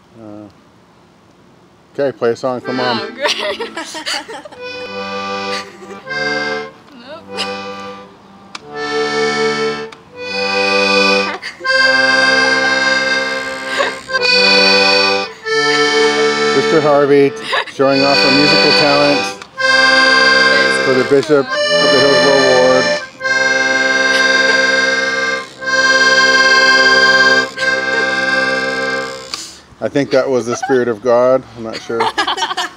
Okay, play a song for Mom. Oh, great. Nope. Sister Harvey showing off her musical talent for the Bishop of the Hillsborough Ward. I think that was the Spirit of God. I'm not sure.